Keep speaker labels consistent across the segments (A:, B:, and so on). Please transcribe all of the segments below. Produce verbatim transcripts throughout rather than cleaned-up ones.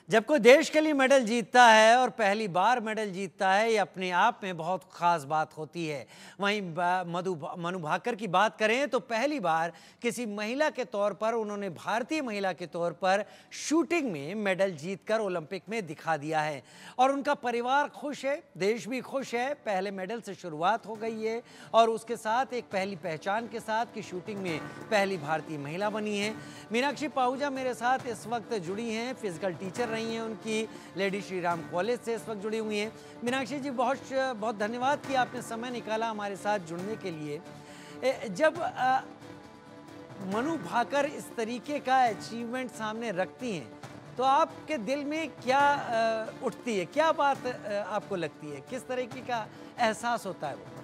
A: जब कोई देश के लिए मेडल जीतता है और पहली बार मेडल जीतता है, ये अपने आप में बहुत ख़ास बात होती है। वहीं मधु मनु भाकर की बात करें तो पहली बार किसी महिला के तौर पर उन्होंने भारतीय महिला के तौर पर शूटिंग में मेडल जीतकर ओलंपिक में दिखा दिया है और उनका परिवार खुश है, देश भी खुश है। पहले मेडल से शुरुआत हो गई है और उसके साथ एक पहली पहचान के साथ कि शूटिंग में पहली भारतीय महिला बनी है। मीनाक्षी पाहूजा मेरे साथ इस वक्त जुड़ी हैं, फिजिकल टीचर रही हैं, उनकी लेडी श्री राम कॉलेज से इस वक्त जुड़ी हुई हैं। मीनाक्षी जी, बहुत बहुत धन्यवाद कि आपने समय निकाला हमारे साथ जुड़ने के लिए। जब आ, मनु भाकर इस तरीके का अचीवमेंट सामने रखती हैं तो आपके दिल में क्या आ, उठती है, क्या बात आ, आपको लगती है, किस तरीके का एहसास होता है वो?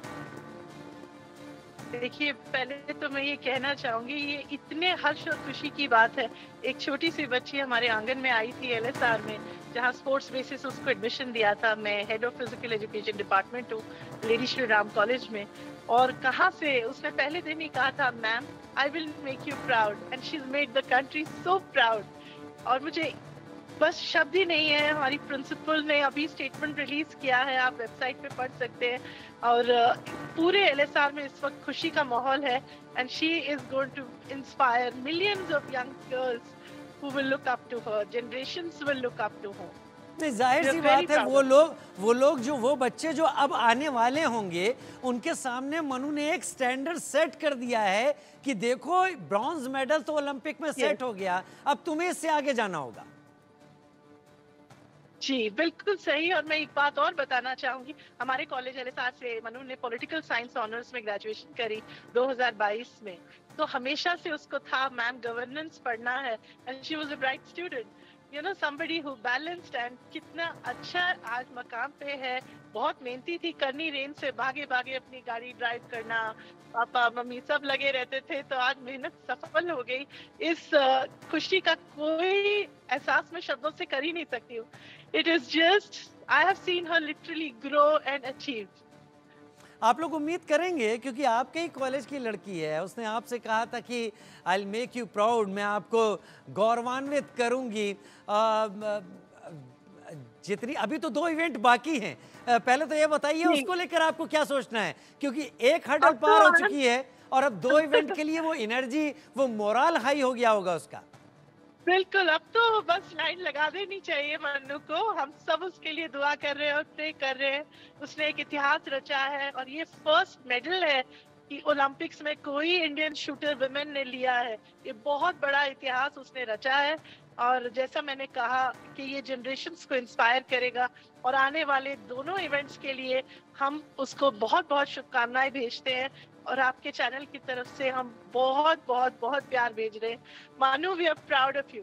B: देखिए, पहले तो मैं ये कहना चाहूंगी, ये इतने हर्ष और खुशी की बात है। एक छोटी सी बच्ची हमारे आंगन में आई थी एलएसआर में, जहाँ स्पोर्ट्स बेसिस उसको एडमिशन दिया था। मैं head of physical education department हूँ लेडी श्री राम कॉलेज में। और कहाँ से उसने पहले दिन ही कहा था, ma'am I will make you proud, and she is made the country so proud. और मुझे बस शब्द ही नहीं है। हमारी प्रिंसिपल ने अभी स्टेटमेंट रिलीज किया है, आप वेबसाइट पे पढ़ सकते हैं। और पूरे एलएसआर में इस वक्त खुशी का माहौल है, and she is going to inspire millions of young girls who will look up to her, generations will look up to her.
A: नहीं, जाहिर सी बात है, वो लोग वो लोग जो वो बच्चे जो अब आने वाले होंगे, उनके सामने मनु ने एक स्टैंडर्ड सेट कर दिया है कि देखो, ब्रॉन्ज मेडल तो ओलंपिक में सेट हो गया, अब तुम्हें इससे आगे जाना होगा।
B: जी बिल्कुल सही। और मैं एक बात और बताना चाहूंगी, हमारे कॉलेज एलएसआर से मनु ने पॉलिटिकल साइंस ऑनर्स में ग्रेजुएशन करी दो हज़ार बाईस में। तो हमेशा से उसको था, मैम गवर्नेंस पढ़ना है, and she was a bright student, you know, somebody who balanced. एंड कितना अच्छा आज मकाम पे है। बहुत मेहनती थी, करनी रेन से भागे भागे अपनी गाड़ी ड्राइव करना, पापा मम्मी सब लगे रहते थे, तो आज मेहनत सफल हो गई। इस खुशी का कोई एहसास मैं शब्दों से कर ही नहीं सकती हूँ। It is just, I have seen her literally grow and achieve.
A: आप लोग उम्मीद करेंगे, क्योंकि आपके ही कॉलेज की लड़की है, उसने आपसे कहा था कि I'll make you proud, मैं आपको गौरवान्वित करूंगी। जितनी अभी तो दो इवेंट बाकी हैं, पहले तो ये बताइए उसको लेकर आपको क्या सोचना है, क्योंकि एक हर्डल पार हो चुकी है और अब दो इवेंट के लिए वो एनर्जी, वो मोरल हाई हो गया होगा उसका।
B: बिल्कुल, अब तो बस लाइन लगा देनी चाहिए मनु को। हम सब उसके लिए दुआ कर रहे हैं और प्रे कर रहे हैं। उसने एक इतिहास रचा है और ये फर्स्ट मेडल है कि ओलंपिक्स में कोई इंडियन शूटर वुमेन ने लिया है। ये बहुत बड़ा इतिहास उसने रचा है और जैसा मैंने कहा कि ये जनरेशन्स को इंस्पायर करेगा। और आने वाले दोनों इवेंट्स के लिए हम उसको बहुत बहुत शुभकामनाएं भेजते हैं और आपके चैनल की तरफ से हम बहुत बहुत बहुत प्यार भेज रहे हैं। Manu, we are proud of you.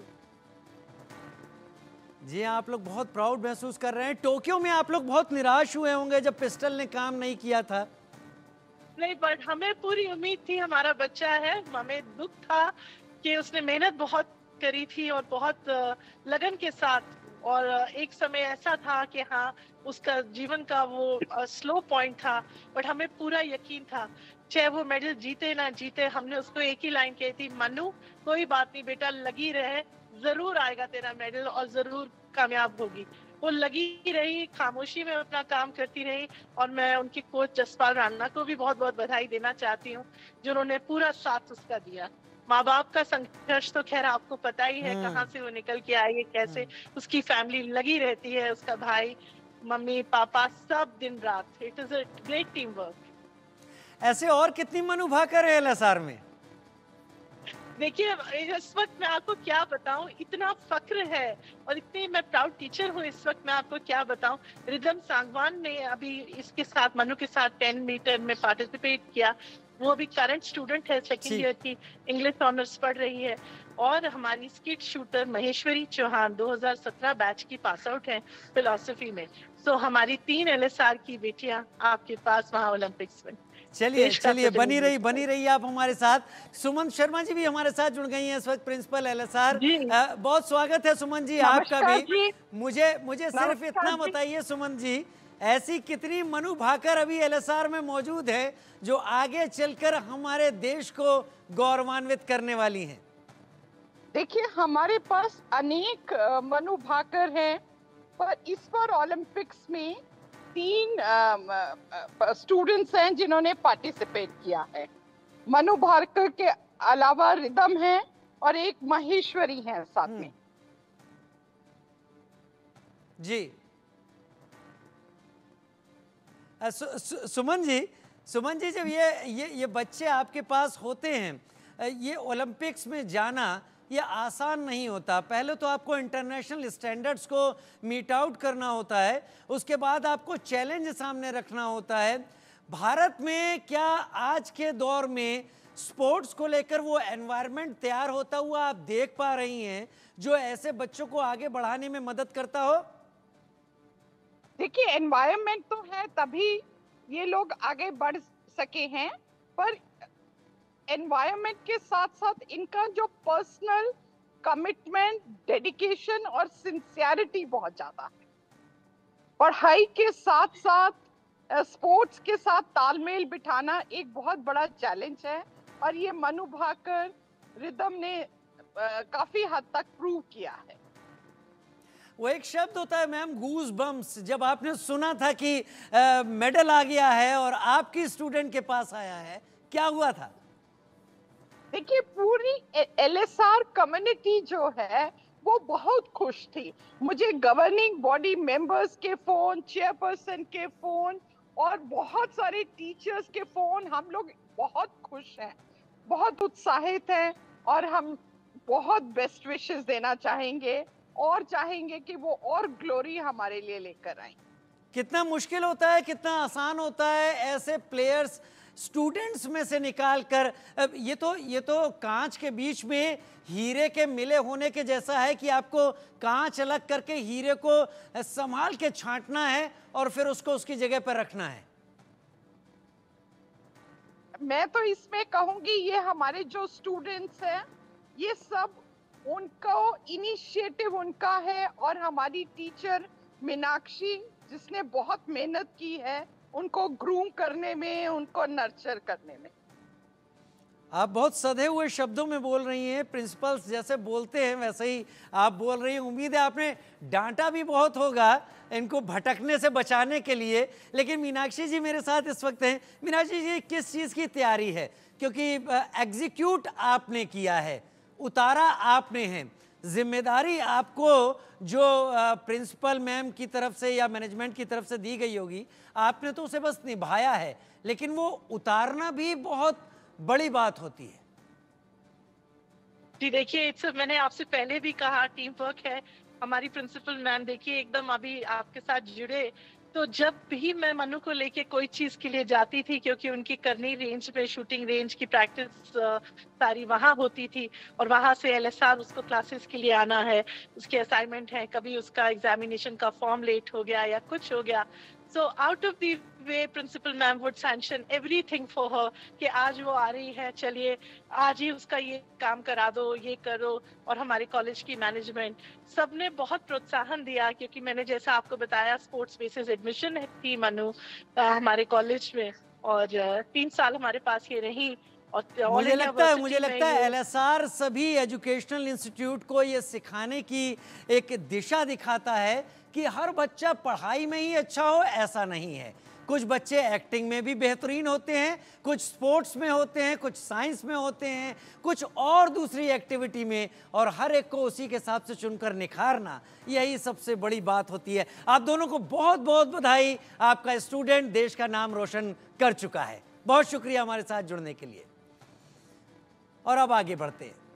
A: जी, आप लोग बहुत प्राउड महसूस कर रहे हैं। टोक्यो में आप लोग बहुत निराश हुए होंगे जब पिस्टल ने काम नहीं किया था।
B: नहीं, बट हमें पूरी उम्मीद थी, हमारा बच्चा है। हमें दुख था कि उसने मेहनत बहुत करी थी और बहुत लगन के साथ, और एक समय ऐसा था कि हाँ, उसका जीवन का वो स्लो पॉइंट था, बट हमें पूरा यकीन था, चाहे वो मेडल जीते ना जीते। हमने उसको एक ही लाइन कही थी, मनु कोई बात नहीं बेटा, लगी रहे, जरूर आएगा तेरा मेडल और जरूर कामयाब होगी। वो लगी रही, खामोशी में अपना काम करती रही। और मैं उनके कोच जसपाल राणा को भी बहुत बहुत बधाई देना चाहती हूँ, जिन्होंने पूरा साथ उसका दिया। माँ बाप का संघर्ष तो खैर आपको पता ही है, कहाँ से वो निकल के आई है, कैसे उसकी फैमिली लगी रहती है, उसका भाई मम्मी पापा सब दिन रात। It is a great team work.
A: ऐसे और कितनी मनु भाकर है एलएसआर में?
B: देखिए, इस वक्त मैं आपको क्या बताऊं, इतना फक्र है और इतनी मैं प्राउड टीचर हूँ इस वक्त, मैं आपको क्या बताऊं। रिदम सांगवान ने अभी इसके साथ, मनु के साथ टेन मीटर में पार्टिसिपेट किया। वो अभी करंट स्टूडेंट है, सेकंड ईयर की, इंग्लिश ऑनर्स पढ़ रही है। और हमारी स्किट शूटर महेश्वरी चौहान दो हज़ार सत्रह बैच की पास आउट है फिलॉसफी में। सो हमारी तीन एलएसआर की बेटियां आपके पास वहाँ ओलंपिक्स में।
A: चलिए चलिए, बनी रही बनी रही आप हमारे साथ। सुमन शर्मा जी भी हमारे साथ जुड़ गई हैं इस वक्त, प्रिंसिपल एलएसआर। बहुत स्वागत है सुमन जी आपका भी। मुझे मुझे सिर्फ इतना बताइए सुमन जी, ऐसी कितनी मनु भाकर अभी एलएसआर में मौजूद है जो आगे चलकर हमारे देश को गौरवान्वित करने वाली हैं?
C: देखिए, हमारे पास अनेक अ, मनु भाकर हैं, पर इस बार ओलंपिक्स में तीन स्टूडेंट्स हैं जिन्होंने पार्टिसिपेट किया है। मनु भाकर के अलावा रिदम है और एक महेश्वरी है साथ में।
A: जी अ, सु, सु, सुमन जी सुमन जी जब ये ये ये बच्चे आपके पास होते हैं, अ, ये ओलंपिक्स में जाना ये आसान नहीं होता। पहले तो आपको इंटरनेशनल स्टैंडर्ड्स को मीट आउट करना होता है, उसके बाद आपको चैलेंज सामने रखना होता है। भारत में क्या आज के दौर में स्पोर्ट्स को लेकर वो एनवायरनमेंट तैयार होता हुआ आप देख पा रही हैं जो ऐसे बच्चों को आगे बढ़ाने में मदद करता हो?
C: देखिए, एनवायरनमेंट तो है तभी ये लोग आगे बढ़ सके हैं, पर एनवायरनमेंट के साथ साथ इनका जो पर्सनल कमिटमेंट, डेडिकेशन और सिंसियरिटी बहुत ज्यादा है। पढ़ाई के साथ साथ स्पोर्ट्स के साथ तालमेल बिठाना एक बहुत बड़ा चैलेंज है, और ये मनु भाकर, रिदम ने आ, काफी हद तक प्रूव किया है।
A: वो एक शब्द होता है मैम, गूज बम्स। जब आपने सुना था कि आ, मेडल आ गया है और आपकी स्टूडेंट के पास आया है, क्या हुआ था?
C: देखिए, पूरी एलएसआर कम्युनिटी जो है वो बहुत खुश थी। मुझे गवर्निंग बॉडी मेंबर्स के फोन, चेयरपर्सन के फोन और बहुत सारे टीचर्स के फोन, हम लोग बहुत खुश हैं, बहुत उत्साहित हैं, और हम बहुत बेस्ट विशेस देना चाहेंगे और चाहेंगे कि वो और ग्लोरी हमारे लिए लेकर आए।
A: कितना मुश्किल होता है, कितना आसान होता है ऐसे प्लेयर्स स्टूडेंट्स में से निकाल कर। अब ये तो ये तो कांच के बीच में हीरे के मिले होने के जैसा है कि आपको कांच अलग करके हीरे को संभाल के छांटना है और फिर उसको उसकी जगह पर रखना है।
C: मैं तो इसमें कहूंगी ये हमारे जो स्टूडेंट्स हैं, ये सब उनको इनिशिएटिव उनका है, और हमारी टीचर मीनाक्षी जिसने बहुत मेहनत की है उनको ग्रूम करने में, उनको नर्चर करने में।
A: आप बहुत सधे हुए शब्दों में बोल रही हैं, प्रिंसिपल्स जैसे बोलते हैं वैसे ही आप बोल रही हैं। उम्मीद है आपने डांटा भी बहुत होगा इनको भटकने से बचाने के लिए। लेकिन मीनाक्षी जी मेरे साथ इस वक्त हैं। मीनाक्षी जी, किस चीज़ की तैयारी है? क्योंकि एग्जीक्यूट आपने किया है, उतारा आपने है, जिम्मेदारी आपको जो प्रिंसिपल मैम की तरफ से या मैनेजमेंट की तरफ से दी गई होगी, आपने तो उसे बस निभाया है, लेकिन वो उतारना भी बहुत बड़ी बात होती है।
B: जी देखिए, इट्स मैंने आपसे पहले भी कहा, टीम वर्क है। हमारी प्रिंसिपल मैम देखिए एकदम अभी आपके साथ जुड़े, तो जब भी मैं मनु को लेके कोई चीज के लिए जाती थी, क्योंकि उनकी करनी रेंज पे शूटिंग रेंज की प्रैक्टिस सारी वहां होती थी, और वहां से एलएसआर उसको क्लासेस के लिए आना है, उसके असाइनमेंट है, कभी उसका एग्जामिनेशन का फॉर्म लेट हो गया या कुछ हो गया, so out of the way principal ma'am would sanction everything for her कि आज वो आ रही है, चलिए आज ही उसका ये काम करा दो, ये करो। और हमारे कॉलेज की मैनेजमेंट सबने बहुत प्रोत्साहन दिया, क्योंकि मैंने जैसा आपको बताया स्पोर्ट्स बेसिस एडमिशन थी मनु हमारे कॉलेज में, और तीन साल हमारे पास ये रही। और
A: मुझे लगता है मुझे लगता है एलएसआर सभी एजुकेशनल इंस्टीट्यूट को ये सिखाने की एक दिशा दिखाता है कि हर बच्चा पढ़ाई में ही अच्छा हो, ऐसा नहीं है। कुछ बच्चे एक्टिंग में भी बेहतरीन होते हैं, कुछ स्पोर्ट्स में होते हैं, कुछ साइंस में होते हैं, कुछ और दूसरी एक्टिविटी में, और हर एक को उसी के हिसाब से चुनकर निखारना, यही सबसे बड़ी बात होती है। आप दोनों को बहुत बहुत बधाई, आपका स्टूडेंट देश का नाम रोशन कर चुका है। बहुत शुक्रिया हमारे साथ जुड़ने के लिए। और अब आगे बढ़ते हैं।